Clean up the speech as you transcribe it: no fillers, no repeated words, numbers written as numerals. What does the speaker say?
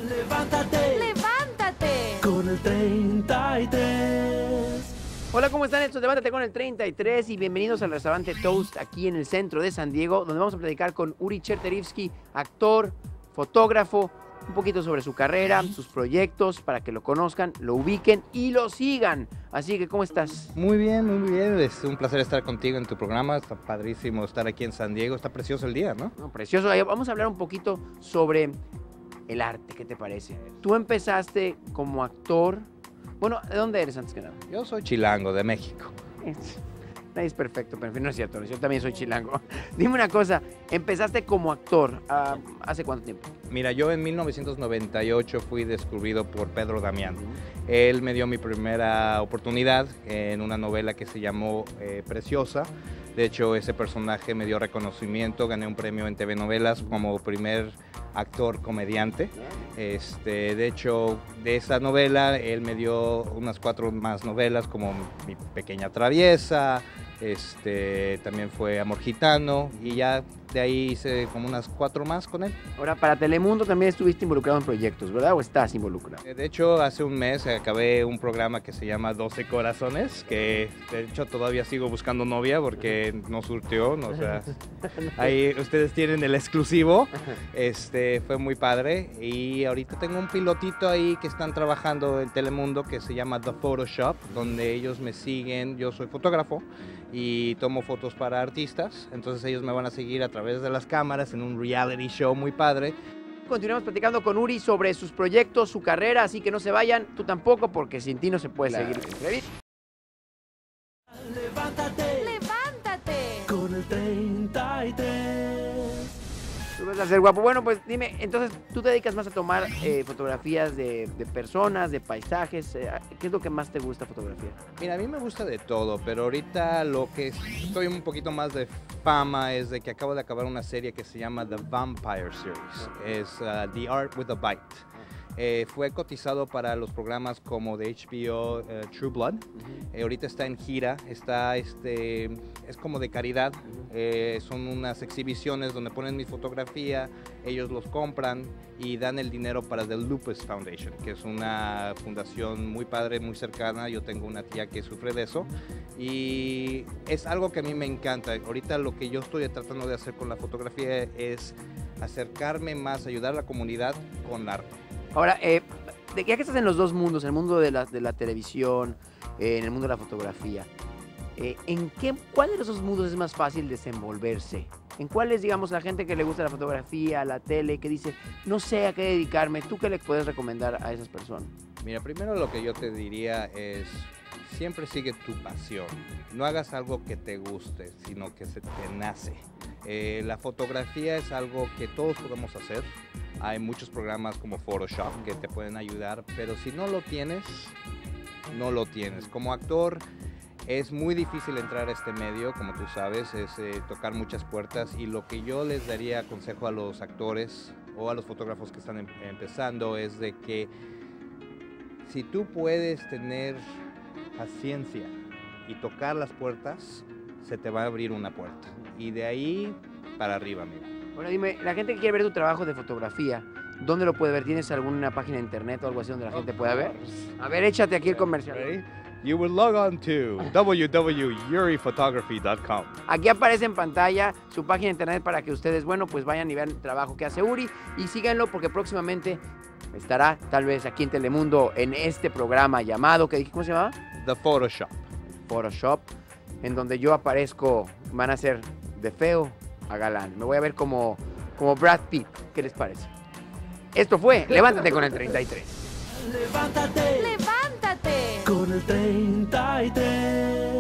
Levántate, ¡Levántate! con el 33. Hola, ¿cómo están? Esto es Levántate con el 33 y bienvenidos al restaurante Toast aquí en el centro de San Diego, donde vamos a platicar con Uri Chertorivsky, actor, fotógrafo, un poquito sobre su carrera, sus proyectos, para que lo conozcan, lo ubiquen y lo sigan. Así que, ¿cómo estás? Muy bien, muy bien. Es un placer estar contigo en tu programa. Está padrísimo estar aquí en San Diego. Está precioso el día, ¿no? No, precioso. Vamos a hablar un poquito sobre el arte, ¿qué te parece? Tú empezaste como actor. Bueno, ¿de dónde eres antes que nada? Yo soy chilango, de México. Nadie es perfecto, pero en fin, no es cierto. Yo también soy chilango. Dime una cosa, empezaste como actor, ¿hace cuánto tiempo? Mira, yo en 1998 fui descubierto por Pedro Damián. Él me dio mi primera oportunidad en una novela que se llamó Preciosa. De hecho, ese personaje me dio reconocimiento, gané un premio en TV Novelas como primer actor comediante. De hecho, de esa novela, él me dio unas 4 más novelas como Mi Pequeña Traviesa, también fue Amor Gitano, y ya de ahí hice como unas 4 más con él. Ahora, para Telemundo también estuviste involucrado en proyectos, ¿verdad? ¿O estás involucrado? De hecho, hace un mes acabé un programa que se llama 12 Corazones, que de hecho todavía sigo buscando novia porque no surtió, ¿no? O sea, ahí ustedes tienen el exclusivo. Fue muy padre, y ahorita tengo un pilotito ahí que están trabajando en Telemundo que se llama The Photoshop, donde ellos me siguen. Yo soy fotógrafo y tomo fotos para artistas, entonces ellos me van a seguir a través de las cámaras en un reality show muy padre. Continuamos platicando con Uri sobre sus proyectos, su carrera, así que no se vayan, tú tampoco, porque sin ti no se puede seguir la entrevista. Levántate, ¡Levántate! con el 33. Tú vas a ser guapo. Bueno, pues dime, entonces, ¿tú te dedicas más a tomar fotografías de personas, de paisajes? ¿Qué es lo que más te gusta fotografiar? Mira, a mí me gusta de todo, pero ahorita lo que estoy un poquito más de fama es de que acabo de acabar una serie que se llama The Vampire Series. Es The Art with a Bite. Fue cotizado para los programas como de HBO True Blood. Ahorita está en gira, es como de caridad. Son unas exhibiciones donde ponen mi fotografía, ellos los compran y dan el dinero para The Lupus Foundation, que es una fundación muy padre, muy cercana. Yo tengo una tía que sufre de eso y es algo que a mí me encanta. Ahorita lo que yo estoy tratando de hacer con la fotografía es acercarme más, ayudar a la comunidad con el arte. Ahora, ya que estás en los dos mundos, en el mundo de la televisión, en el mundo de la fotografía, ¿cuál de los dos mundos es más fácil desenvolverse? ¿En cuál es, digamos, la gente que le gusta la fotografía, la tele, que dice, no sé a qué dedicarme? ¿Tú qué le puedes recomendar a esas personas? Mira, primero lo que yo te diría es, siempre sigue tu pasión. No hagas algo que te guste, sino que se te nace. La fotografía es algo que todos podemos hacer. Hay muchos programas como Photoshop que te pueden ayudar, pero si no lo tienes, no lo tienes. Como actor es muy difícil entrar a este medio, como tú sabes, es tocar muchas puertas, y lo que yo les daría consejo a los actores o a los fotógrafos que están empezando es de que si tú puedes tener paciencia y tocar las puertas, se te va a abrir una puerta, y de ahí para arriba, mira. Bueno, dime, la gente que quiere ver tu trabajo de fotografía, ¿dónde lo puede ver? ¿Tienes alguna página de internet o algo así donde la gente pueda ver? A ver, échate aquí el comercial. Ready? You will log on to www.uriphotography.com. Aquí aparece en pantalla su página de internet para que ustedes, bueno, pues vayan y vean el trabajo que hace Uri y síganlo porque próximamente estará tal vez aquí en Telemundo en este programa llamado, ¿cómo se llama? The Photoshop. Photoshop, en donde yo aparezco, van a ser de feo a galán. Me voy a ver como Brad Pitt. ¿Qué les parece? Esto fue Levántate con el 33. Levántate, ¡Levántate! con el 33.